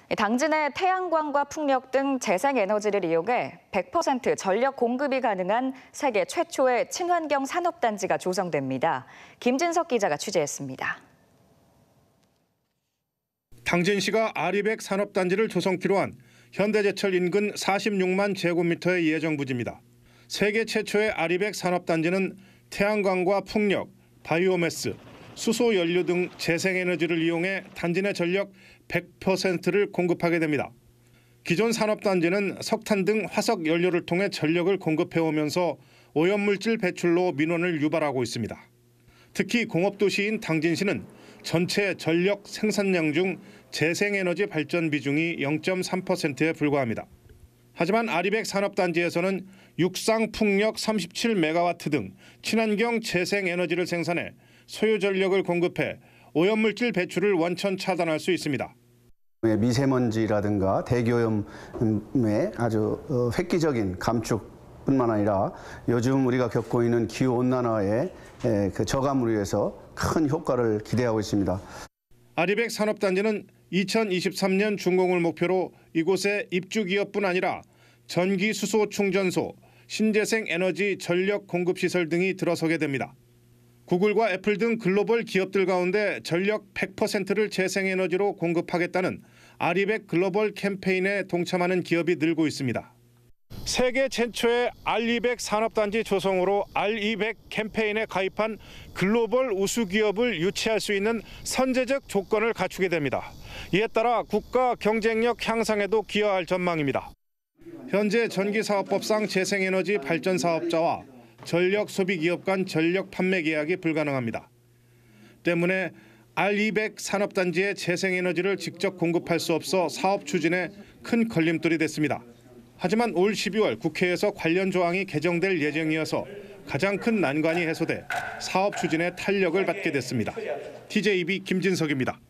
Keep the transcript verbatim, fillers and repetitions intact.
당진의 태양광과 풍력 등 재생에너지를 이용해 백 퍼센트 전력 공급이 가능한 세계 최초의 친환경 산업단지가 조성됩니다. 김진석 기자가 취재했습니다. 당진시가 아리백 산업단지를 조성키로 한 현대제철 인근 사십육만 제곱미터의 예정 부지입니다. 세계 최초의 아리백 산업단지는 태양광과 풍력, 바이오매스, 수소연료 등 재생에너지를 이용해 단지 내 전력 백 퍼센트를 공급하게 됩니다. 기존 산업단지는 석탄 등 화석 연료를 통해 전력을 공급해오면서 오염물질 배출로 민원을 유발하고 있습니다. 특히 공업도시인 당진시는 전체 전력 생산량 중 재생에너지 발전 비중이 영 점 삼 퍼센트에 불과합니다. 하지만 아리백 산업단지에서는 육상 풍력 삼십칠 메가와트 등 친환경 재생에너지를 생산해 소요 전력을 공급해 오염물질 배출을 원천 차단할 수 있습니다. 미세먼지라든가 대기오염의 아주 획기적인 감축뿐만 아니라 요즘 우리가 겪고 있는 기후온난화의 그 저감을 위해서 큰 효과를 기대하고 있습니다. 아리백 산업단지는 이천이십삼 년 준공을 목표로 이곳에 입주기업뿐 아니라 전기 수소 충전소, 신재생 에너지 전력 공급시설 등이 들어서게 됩니다. 구글과 애플 등 글로벌 기업들 가운데 전력 백 퍼센트를 재생에너지로 공급하겠다는 아리백 글로벌 캠페인에 동참하는 기업이 늘고 있습니다. 세계 최초의 알이백 산업단지 조성으로 알이백 캠페인에 가입한 글로벌 우수 기업을 유치할 수 있는 선제적 조건을 갖추게 됩니다. 이에 따라 국가 경쟁력 향상에도 기여할 전망입니다. 현재 전기사업법상 재생에너지 발전 사업자와 전력 소비 기업 간 전력 판매 계약이 불가능합니다. 때문에 알이백 산업단지의 재생에너지를 직접 공급할 수 없어 사업 추진에 큰 걸림돌이 됐습니다. 하지만 올 십이월 국회에서 관련 조항이 개정될 예정이어서 가장 큰 난관이 해소돼 사업 추진에 탄력을 받게 됐습니다. 티제이비 김진석입니다.